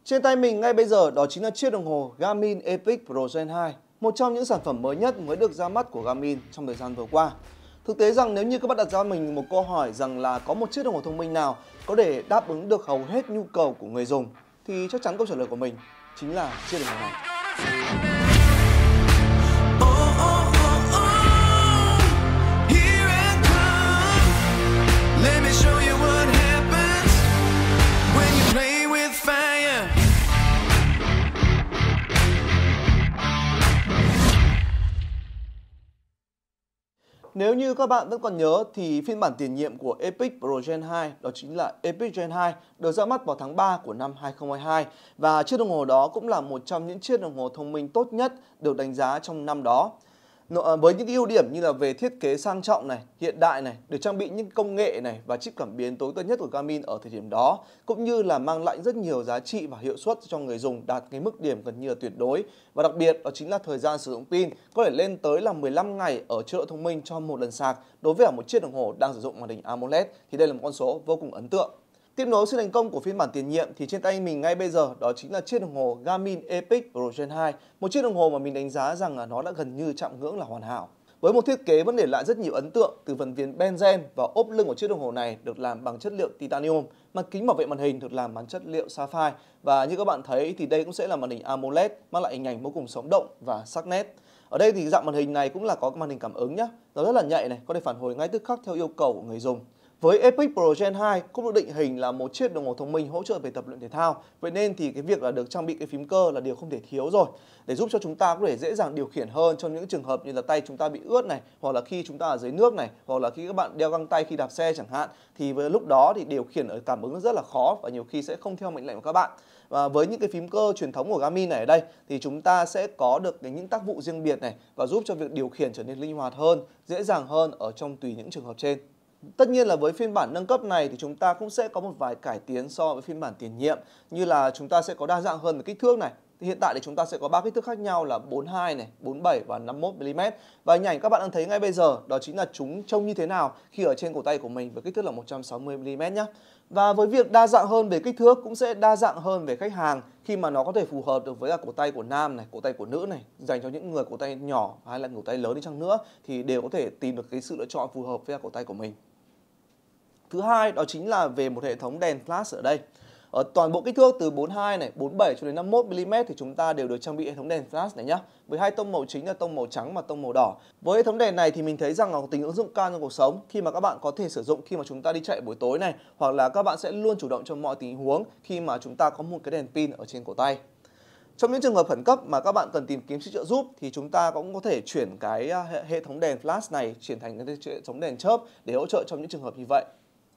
Trên tay mình ngay bây giờ đó chính là chiếc đồng hồ Garmin Epic Pro Gen 2, một trong những sản phẩm mới nhất mới được ra mắt của Garmin trong thời gian vừa qua. Thực tế rằng nếu như các bạn đặt ra mình một câu hỏi rằng là có một chiếc đồng hồ thông minh nào có thể đáp ứng được hầu hết nhu cầu của người dùng, thì chắc chắn câu trả lời của mình chính là chiếc đồng hồ này. Nếu như các bạn vẫn còn nhớ thì phiên bản tiền nhiệm của Epic Pro Gen 2 đó chính là Epic Gen 2 được ra mắt vào tháng 3 của năm 2022 và chiếc đồng hồ đó cũng là một trong những chiếc đồng hồ thông minh tốt nhất được đánh giá trong năm đó. Với những ưu điểm như là về thiết kế sang trọng này, hiện đại này, được trang bị những công nghệ này và chip cảm biến tối tân nhất của Garmin ở thời điểm đó, cũng như là mang lại rất nhiều giá trị và hiệu suất cho người dùng đạt cái mức điểm gần như là tuyệt đối. Và đặc biệt đó chính là thời gian sử dụng pin có thể lên tới là 15 ngày ở chế độ thông minh cho một lần sạc đối với một chiếc đồng hồ đang sử dụng màn hình AMOLED thì đây là một con số vô cùng ấn tượng. Tiếp nối sự thành công của phiên bản tiền nhiệm thì trên tay mình ngay bây giờ đó chính là chiếc đồng hồ Garmin Epic Pro Gen 2, một chiếc đồng hồ mà mình đánh giá rằng là nó đã gần như chạm ngưỡng là hoàn hảo. Với một thiết kế vẫn để lại rất nhiều ấn tượng từ phần viền benzen và ốp lưng của chiếc đồng hồ này được làm bằng chất liệu titanium, mặt kính bảo vệ màn hình được làm bằng chất liệu sapphire và như các bạn thấy thì đây cũng sẽ là màn hình AMOLED mang lại hình ảnh vô cùng sống động và sắc nét. Ở đây thì dạng màn hình này cũng là có màn hình cảm ứng nhé, nó rất là nhạy này, có thể phản hồi ngay tức khắc theo yêu cầu của người dùng. Với Epic Pro Gen 2 cũng được định hình là một chiếc đồng hồ thông minh hỗ trợ về tập luyện thể thao. Vậy nên thì cái việc là được trang bị cái phím cơ là điều không thể thiếu rồi, để giúp cho chúng ta có thể dễ dàng điều khiển hơn trong những trường hợp như là tay chúng ta bị ướt này, hoặc là khi chúng ta ở dưới nước này, hoặc là khi các bạn đeo găng tay khi đạp xe chẳng hạn, thì với lúc đó thì điều khiển ở cảm ứng rất là khó và nhiều khi sẽ không theo mệnh lệnh của các bạn. Và với những cái phím cơ truyền thống của Garmin này ở đây thì chúng ta sẽ có được những tác vụ riêng biệt này và giúp cho việc điều khiển trở nên linh hoạt hơn, dễ dàng hơn ở trong tùy những trường hợp trên. Tất nhiên là với phiên bản nâng cấp này thì chúng ta cũng sẽ có một vài cải tiến so với phiên bản tiền nhiệm, như là chúng ta sẽ có đa dạng hơn về kích thước này. Thì hiện tại thì chúng ta sẽ có 3 kích thước khác nhau là 42 này, 47 và 51 mm. Và hình ảnh các bạn đang thấy ngay bây giờ đó chính là chúng trông như thế nào khi ở trên cổ tay của mình với kích thước là 160 mm nhé. Và với việc đa dạng hơn về kích thước cũng sẽ đa dạng hơn về khách hàng khi mà nó có thể phù hợp được với cả cổ tay của nam này, cổ tay của nữ này, dành cho những người cổ tay nhỏ hay là cổ tay lớn đi chăng nữa thì đều có thể tìm được cái sự lựa chọn phù hợp với cả cổ tay của mình. Thứ hai đó chính là về một hệ thống đèn flash ở đây. Ở toàn bộ kích thước từ 42 này, 47 cho đến 51 mm thì chúng ta đều được trang bị hệ thống đèn flash này nhé. Với hai tông màu chính là tông màu trắng và tông màu đỏ. Với hệ thống đèn này thì mình thấy rằng là có tính ứng dụng cao trong cuộc sống khi mà các bạn có thể sử dụng khi mà chúng ta đi chạy buổi tối này, hoặc là các bạn sẽ luôn chủ động trong mọi tình huống khi mà chúng ta có một cái đèn pin ở trên cổ tay. Trong những trường hợp khẩn cấp mà các bạn cần tìm kiếm sự trợ giúp thì chúng ta cũng có thể chuyển cái hệ thống đèn flash này chuyển thành cái hệ thống đèn chớp để hỗ trợ trong những trường hợp như vậy.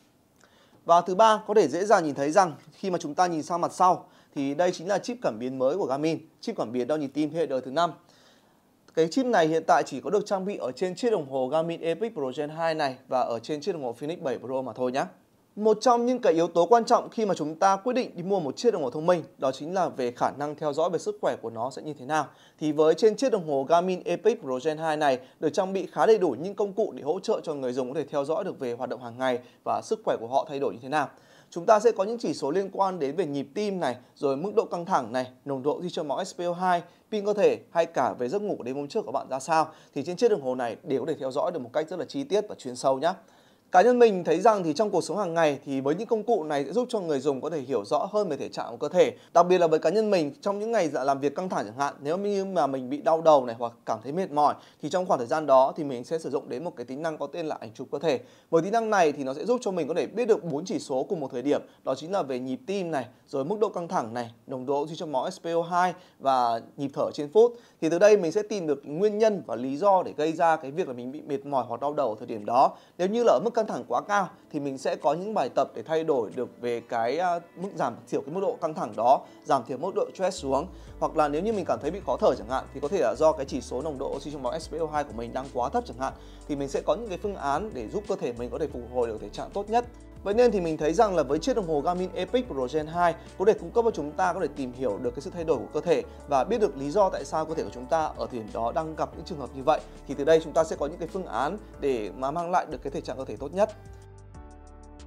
Và thứ ba, có thể dễ dàng nhìn thấy rằng khi mà chúng ta nhìn sang mặt sau thì đây chính là chip cảm biến mới của Garmin, chip cảm biến đo nhịp tim thế hệ đời thứ 5. Cái chip này hiện tại chỉ có được trang bị ở trên chiếc đồng hồ Garmin Epic Pro Gen 2 này và ở trên chiếc đồng hồ Phoenix 7 Pro mà thôi nhé. Một trong những cái yếu tố quan trọng khi mà chúng ta quyết định đi mua một chiếc đồng hồ thông minh đó chính là về khả năng theo dõi về sức khỏe của nó sẽ như thế nào. Thì với trên chiếc đồng hồ Garmin Epic Pro Gen 2 này được trang bị khá đầy đủ những công cụ để hỗ trợ cho người dùng có thể theo dõi được về hoạt động hàng ngày và sức khỏe của họ thay đổi như thế nào. Chúng ta sẽ có những chỉ số liên quan đến về nhịp tim này, rồi mức độ căng thẳng này, nồng độ oxy trong máu SpO2, pin cơ thể hay cả về giấc ngủ đêm hôm trước của bạn ra sao thì trên chiếc đồng hồ này đều có thể theo dõi được một cách rất là chi tiết và chuyên sâu nhé. Cá nhân mình thấy rằng thì trong cuộc sống hàng ngày thì với những công cụ này sẽ giúp cho người dùng có thể hiểu rõ hơn về thể trạng của cơ thể. Đặc biệt là với cá nhân mình trong những ngày làm việc căng thẳng chẳng hạn, nếu như mà mình bị đau đầu này hoặc cảm thấy mệt mỏi thì trong khoảng thời gian đó thì mình sẽ sử dụng đến một cái tính năng có tên là ảnh chụp cơ thể. Với tính năng này thì nó sẽ giúp cho mình có thể biết được 4 chỉ số cùng một thời điểm, đó chính là về nhịp tim này, rồi mức độ căng thẳng này, nồng độ oxy trong máu SpO2 và nhịp thở trên phút. Thì từ đây mình sẽ tìm được nguyên nhân và lý do để gây ra cái việc là mình bị mệt mỏi hoặc đau đầu ở thời điểm đó. Nếu như là ở mức căng thẳng quá cao thì mình sẽ có những bài tập để thay đổi được về cái mức giảm thiểu cái mức độ căng thẳng đó, giảm thiểu mức độ stress xuống. Hoặc là nếu như mình cảm thấy bị khó thở chẳng hạn thì có thể là do cái chỉ số nồng độ oxy trong máu SpO2 của mình đang quá thấp chẳng hạn, thì mình sẽ có những cái phương án để giúp cơ thể mình có thể phục hồi được thể trạng tốt nhất. Vậy nên thì mình thấy rằng là với chiếc đồng hồ Garmin Epic Pro Gen 2 có thể cung cấp cho chúng ta có thể tìm hiểu được cái sự thay đổi của cơ thể và biết được lý do tại sao cơ thể của chúng ta ở thời điểm đó đang gặp những trường hợp như vậy. Thì từ đây chúng ta sẽ có những cái phương án để mà mang lại được cái thể trạng cơ thể tốt nhất.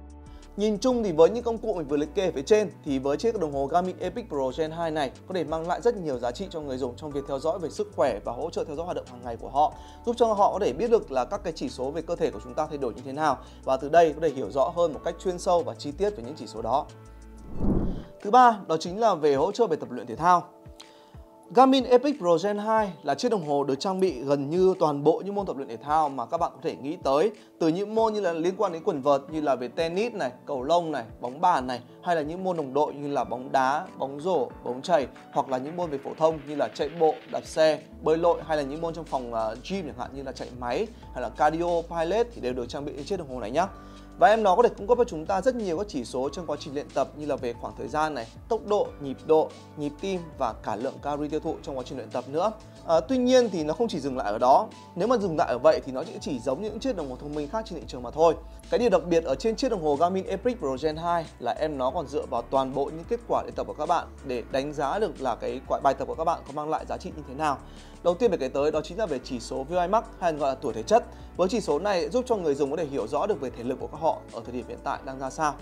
Nhìn chung thì với những công cụ mình vừa liệt kê ở phía trên thì với chiếc đồng hồ Garmin Epic Pro Gen 2 này có thể mang lại rất nhiều giá trị cho người dùng trong việc theo dõi về sức khỏe và hỗ trợ theo dõi hoạt động hàng ngày của họ, giúp cho họ có thể biết được là các cái chỉ số về cơ thể của chúng ta thay đổi như thế nào và từ đây có thể hiểu rõ hơn một cách chuyên sâu và chi tiết về những chỉ số đó. Thứ ba, đó chính là về hỗ trợ về tập luyện thể thao. Garmin Epic Pro Gen 2 là chiếc đồng hồ được trang bị gần như toàn bộ những môn tập luyện thể thao mà các bạn có thể nghĩ tới, từ những môn như là liên quan đến quần vợt như là về tennis này, cầu lông này, bóng bàn này, hay là những môn đồng đội như là bóng đá, bóng rổ, bóng chày, hoặc là những môn về phổ thông như là chạy bộ, đạp xe, bơi lội, hay là những môn trong phòng gym chẳng hạn như là chạy máy hay là cardio, pilot thì đều được trang bị trên chiếc đồng hồ này nhé. Và nó có thể cung cấp cho chúng ta rất nhiều các chỉ số trong quá trình luyện tập như là về khoảng thời gian này, tốc độ, nhịp tim và cả lượng calo tiêu thụ trong quá trình luyện tập nữa. Tuy nhiên thì nó không chỉ dừng lại ở đó. Nếu mà dừng lại ở vậy thì nó chỉ giống những chiếc đồng hồ thông minh khác trên thị trường mà thôi. Cái điều đặc biệt ở trên chiếc đồng hồ Garmin Epic Pro Gen 2 là nó còn dựa vào toàn bộ những kết quả luyện tập của các bạn để đánh giá được là cái bài tập của các bạn có mang lại giá trị như thế nào. Đầu tiên phải kể tới đó chính là về chỉ số VO2 max hay gọi là tuổi thể chất. Với chỉ số này giúp cho người dùng có thể hiểu rõ được về thể lực của các họ ở thời điểm hiện tại đang ra sao.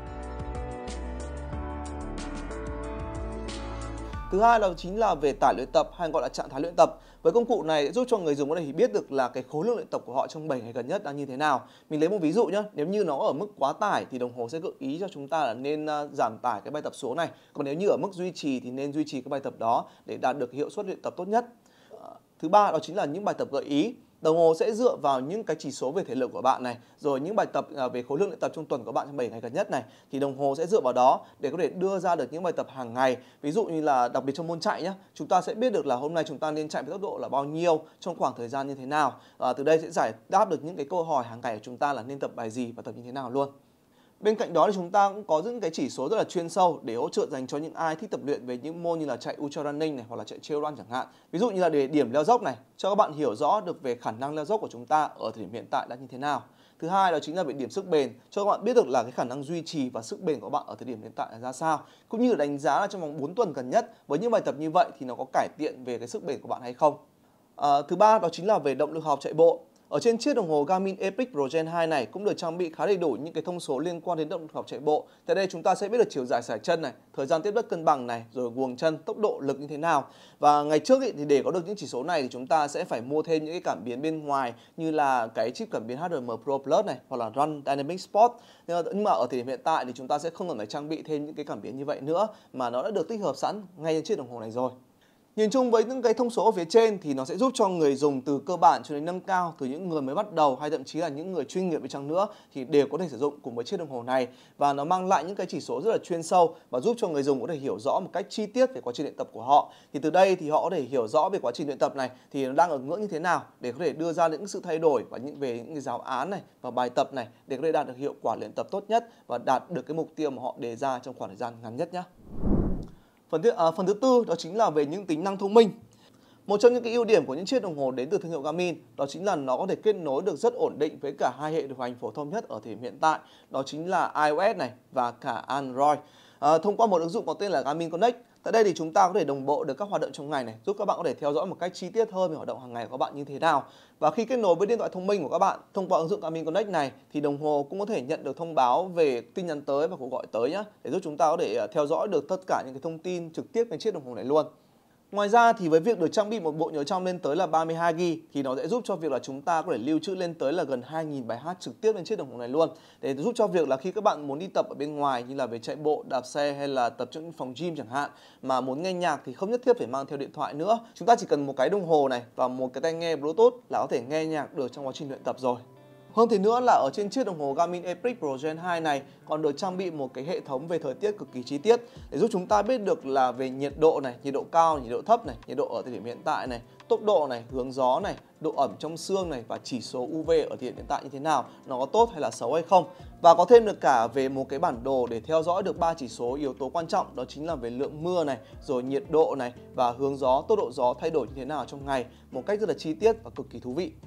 Thứ hai đó chính là về tải luyện tập hay gọi là trạng thái luyện tập. Với công cụ này giúp cho người dùng có thể biết được là cái khối lượng luyện tập của họ trong 7 ngày gần nhất đang như thế nào. Mình lấy một ví dụ nhé, nếu như nó ở mức quá tải thì đồng hồ sẽ gợi ý cho chúng ta là nên giảm tải cái bài tập xuống này. Còn nếu như ở mức duy trì thì nên duy trì cái bài tập đó để đạt được hiệu suất luyện tập tốt nhất. Thứ ba đó chính là những bài tập gợi ý. Đồng hồ sẽ dựa vào những cái chỉ số về thể lực của bạn này, rồi những bài tập về khối lượng luyện tập trong tuần của bạn trong 7 ngày gần nhất này, thì đồng hồ sẽ dựa vào đó để có thể đưa ra được những bài tập hàng ngày. Ví dụ như là đặc biệt trong môn chạy nhé, chúng ta sẽ biết được là hôm nay chúng ta nên chạy với tốc độ là bao nhiêu trong khoảng thời gian như thế nào. Từ đây sẽ giải đáp được những cái câu hỏi hàng ngày của chúng ta là nên tập bài gì và tập như thế nào luôn. Bên cạnh đó thì chúng ta cũng có những cái chỉ số rất là chuyên sâu để hỗ trợ dành cho những ai thích tập luyện về những môn như là chạy ultra running này hoặc là chạy trail run chẳng hạn. Ví dụ như là để điểm leo dốc này, cho các bạn hiểu rõ được về khả năng leo dốc của chúng ta ở thời điểm hiện tại đã như thế nào. Thứ hai đó chính là về điểm sức bền, cho các bạn biết được là cái khả năng duy trì và sức bền của bạn ở thời điểm hiện tại là ra sao, cũng như là đánh giá là trong vòng 4 tuần gần nhất với những bài tập như vậy thì nó có cải thiện về cái sức bền của bạn hay không. Thứ ba đó chính là về động lực học chạy bộ. Ở trên chiếc đồng hồ Garmin Epic Pro Gen 2 này cũng được trang bị khá đầy đủ những cái thông số liên quan đến động lực học chạy bộ. Tại đây chúng ta sẽ biết được chiều dài sải chân này, thời gian tiếp đất cân bằng này, rồi guồng chân, tốc độ lực như thế nào. Và ngày trước thì để có được những chỉ số này thì chúng ta sẽ phải mua thêm những cái cảm biến bên ngoài như là cái chip cảm biến HRM Pro Plus này hoặc là Run Dynamic Sport. Nhưng mà ở thời điểm hiện tại thì chúng ta sẽ không cần phải trang bị thêm những cái cảm biến như vậy nữa mà nó đã được tích hợp sẵn ngay trên chiếc đồng hồ này rồi. Nhìn chung với những cái thông số ở phía trên thì nó sẽ giúp cho người dùng từ cơ bản cho đến nâng cao, từ những người mới bắt đầu hay thậm chí là những người chuyên nghiệp đi chăng nữa thì đều có thể sử dụng cùng với chiếc đồng hồ này, và nó mang lại những cái chỉ số rất là chuyên sâu và giúp cho người dùng có thể hiểu rõ một cách chi tiết về quá trình luyện tập của họ. Thì từ đây thì họ có thể hiểu rõ về quá trình luyện tập này thì nó đang ở ngưỡng như thế nào để có thể đưa ra những sự thay đổi và về những cái giáo án này và bài tập này để có thể đạt được hiệu quả luyện tập tốt nhất và đạt được cái mục tiêu mà họ đề ra trong khoảng thời gian ngắn nhất nhé. Phần thứ tư đó chính là về những tính năng thông minh. Một trong những cái ưu điểm của những chiếc đồng hồ đến từ thương hiệu Garmin đó chính là nó có thể kết nối được rất ổn định với cả hai hệ điều hành phổ thông nhất ở thời điểm hiện tại, đó chính là iOS này và cả Android. Thông qua một ứng dụng có tên là Garmin Connect. Tại đây thì chúng ta có thể đồng bộ được các hoạt động trong ngày này, giúp các bạn có thể theo dõi một cách chi tiết hơn về hoạt động hàng ngày của các bạn như thế nào. Và khi kết nối với điện thoại thông minh của các bạn thông qua ứng dụng Garmin Connect này thì đồng hồ cũng có thể nhận được thông báo về tin nhắn tới và cuộc gọi tới nhé, để giúp chúng ta có thể theo dõi được tất cả những cái thông tin trực tiếp trên chiếc đồng hồ này luôn. Ngoài ra thì với việc được trang bị một bộ nhớ trong lên tới là 32GB thì nó sẽ giúp cho việc là chúng ta có thể lưu trữ lên tới là gần 2000 bài hát trực tiếp lên chiếc đồng hồ này luôn, để giúp cho việc là khi các bạn muốn đi tập ở bên ngoài như là về chạy bộ, đạp xe hay là tập trong phòng gym chẳng hạn mà muốn nghe nhạc thì không nhất thiết phải mang theo điện thoại nữa. Chúng ta chỉ cần một cái đồng hồ này và một cái tai nghe Bluetooth là có thể nghe nhạc được trong quá trình luyện tập rồi. Hơn thế nữa là ở trên chiếc đồng hồ Garmin Epic Pro Gen 2 này còn được trang bị một cái hệ thống về thời tiết cực kỳ chi tiết để giúp chúng ta biết được là về nhiệt độ này, nhiệt độ cao, nhiệt độ thấp này, nhiệt độ ở thời điểm hiện tại này, tốc độ này, hướng gió này, độ ẩm trong xương này và chỉ số UV ở thời điểm hiện tại như thế nào, nó có tốt hay là xấu hay không. Và có thêm được cả về một cái bản đồ để theo dõi được 3 chỉ số yếu tố quan trọng, đó chính là về lượng mưa này, rồi nhiệt độ này và hướng gió, tốc độ gió thay đổi như thế nào trong ngày một cách rất là chi tiết và cực kỳ thú vị.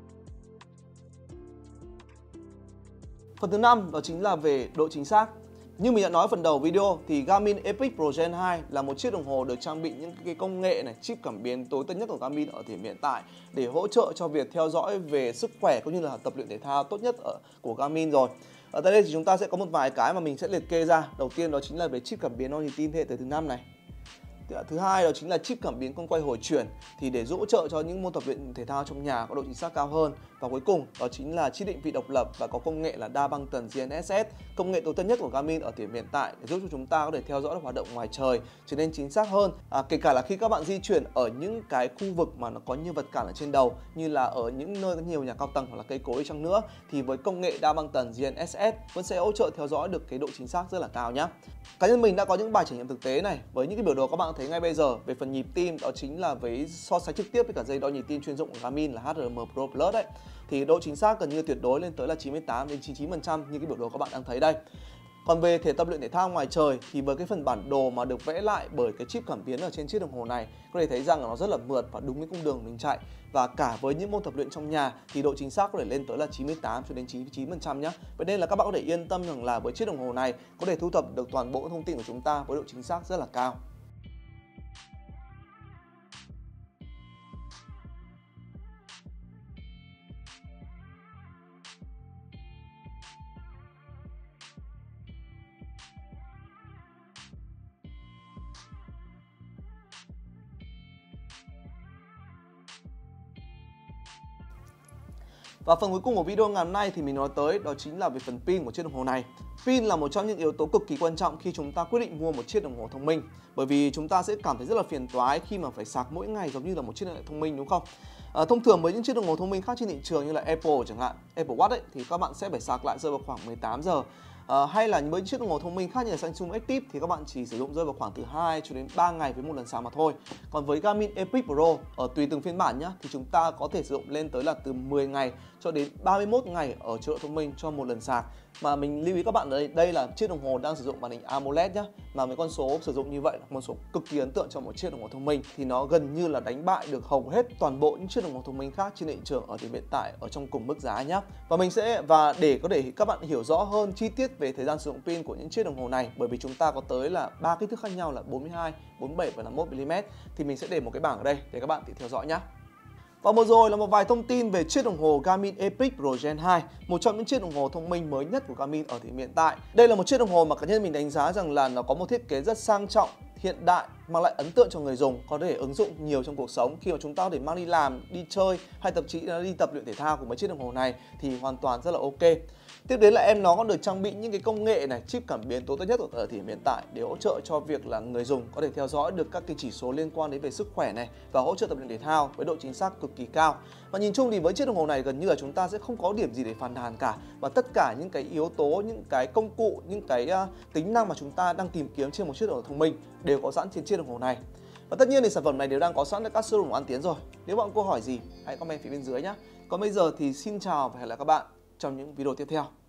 Phần thứ 5 đó chính là về độ chính xác. Như mình đã nói ở phần đầu video thì Garmin Epic Pro Gen 2 là một chiếc đồng hồ được trang bị những cái công nghệ này, chip cảm biến tối tân nhất của Garmin ở thời điểm hiện tại để hỗ trợ cho việc theo dõi về sức khỏe cũng như là tập luyện thể thao tốt nhất của Garmin rồi. Ở tại đây thì chúng ta sẽ có một vài cái mà mình sẽ liệt kê ra. Đầu tiên đó chính là về chip cảm biến đo nhịp tim thế hệ thứ 5 này. Thứ hai đó chính là chip cảm biến con quay hồi chuyển thì để hỗ trợ cho những môn tập luyện thể thao trong nhà có độ chính xác cao hơn. Và cuối cùng đó chính là chip định vị độc lập và có công nghệ là đa băng tần GNSS, công nghệ tối tân nhất của Garmin ở thời điểm hiện tại để giúp cho chúng ta có thể theo dõi được hoạt động ngoài trời trở nên chính xác hơn. Kể cả là khi các bạn di chuyển ở những cái khu vực mà nó có nhiều vật cản ở trên đầu, như là ở những nơi có nhiều nhà cao tầng hoặc là cây cối đi chăng nữa, thì với công nghệ đa băng tần GNSS vẫn sẽ hỗ trợ theo dõi được cái độ chính xác rất là cao nhé. Cá nhân mình đã có những bài trải nghiệm thực tế này với những cái biểu đồ các bạn thấy ngay bây giờ về phần nhịp tim, đó chính là với so sánh trực tiếp với cả dây đo nhịp tim chuyên dụng của Garmin là HRM Pro Plus đấy, thì độ chính xác gần như tuyệt đối lên tới là 98 đến 99% như cái biểu đồ các bạn đang thấy đây. Còn về thể tập luyện thể thao ngoài trời thì với cái phần bản đồ mà được vẽ lại bởi cái chip cảm biến ở trên chiếc đồng hồ này, có thể thấy rằng là nó rất là mượt và đúng với cung đường mình chạy. Và cả với những môn tập luyện trong nhà thì độ chính xác có thể lên tới là 98 cho đến 99% nhé. Vậy nên là các bạn có thể yên tâm rằng là với chiếc đồng hồ này có thể thu thập được toàn bộ thông tin của chúng ta với độ chính xác rất là cao. Và phần cuối cùng của video ngày hôm nay thì mình nói tới đó chính là về phần pin của chiếc đồng hồ này. Pin là một trong những yếu tố cực kỳ quan trọng khi chúng ta quyết định mua một chiếc đồng hồ thông minh, bởi vì chúng ta sẽ cảm thấy rất là phiền toái khi mà phải sạc mỗi ngày giống như là một chiếc điện thoại thông minh, đúng không? Thông thường với những chiếc đồng hồ thông minh khác trên thị trường như là Apple chẳng hạn, Apple Watch ấy, thì các bạn sẽ phải sạc lại rơi vào khoảng 18 giờ. Hay là với chiếc đồng hồ thông minh khác như là Samsung Active thì các bạn chỉ sử dụng rơi vào khoảng từ 2 cho đến 3 ngày với một lần sạc mà thôi. Còn với Garmin Epic Pro tùy từng phiên bản nhá, thì chúng ta có thể sử dụng lên tới là từ 10 ngày cho đến 31 ngày ở chế độ thông minh cho một lần sạc. Mà mình lưu ý các bạn đây là chiếc đồng hồ đang sử dụng màn hình AMOLED nhá. Mà với con số sử dụng như vậy là con số cực kỳ ấn tượng cho một chiếc đồng hồ thông minh, thì nó gần như là đánh bại được hầu hết toàn bộ những chiếc đồng hồ thông minh khác trên thị trường ở thời hiện tại ở trong cùng mức giá nhá. Và để có thể các bạn hiểu rõ hơn chi tiết về thời gian sử dụng pin của những chiếc đồng hồ này, bởi vì chúng ta có tới là 3 kích thước khác nhau là 42, 47 và 51 mm, thì mình sẽ để một cái bảng ở đây để các bạn tự theo dõi nhé. Và vừa rồi là một vài thông tin về chiếc đồng hồ Garmin Epic Pro Gen 2, một trong những chiếc đồng hồ thông minh mới nhất của Garmin ở thời điểm hiện tại. Đây là một chiếc đồng hồ mà cá nhân mình đánh giá rằng là nó có một thiết kế rất sang trọng, hiện đại, mang lại ấn tượng cho người dùng, có thể ứng dụng nhiều trong cuộc sống. Khi mà chúng ta có thể mang đi làm, đi chơi hay thậm chí là đi tập luyện thể thao cùng với chiếc đồng hồ này thì hoàn toàn rất là ok. Tiếp đến là nó còn được trang bị những cái công nghệ này, chip cảm biến tối tân nhất ở thời điểm hiện tại để hỗ trợ cho việc là người dùng có thể theo dõi được các cái chỉ số liên quan đến về sức khỏe này và hỗ trợ tập luyện thể thao với độ chính xác cực kỳ cao. Và nhìn chung thì với chiếc đồng hồ này gần như là chúng ta sẽ không có điểm gì để phàn nàn cả, và tất cả những cái yếu tố, những cái công cụ, những cái tính năng mà chúng ta đang tìm kiếm trên một chiếc đồng hồ thông minh đều có sẵn trên chiếc đồng hồ này. Và tất nhiên thì sản phẩm này đều đang có sẵn tại các showroom của An Tiến rồi. Nếu bạn có câu hỏi gì hãy comment phía bên dưới nhé. Còn bây giờ thì xin chào và hẹn gặp lại các bạn trong những video tiếp theo.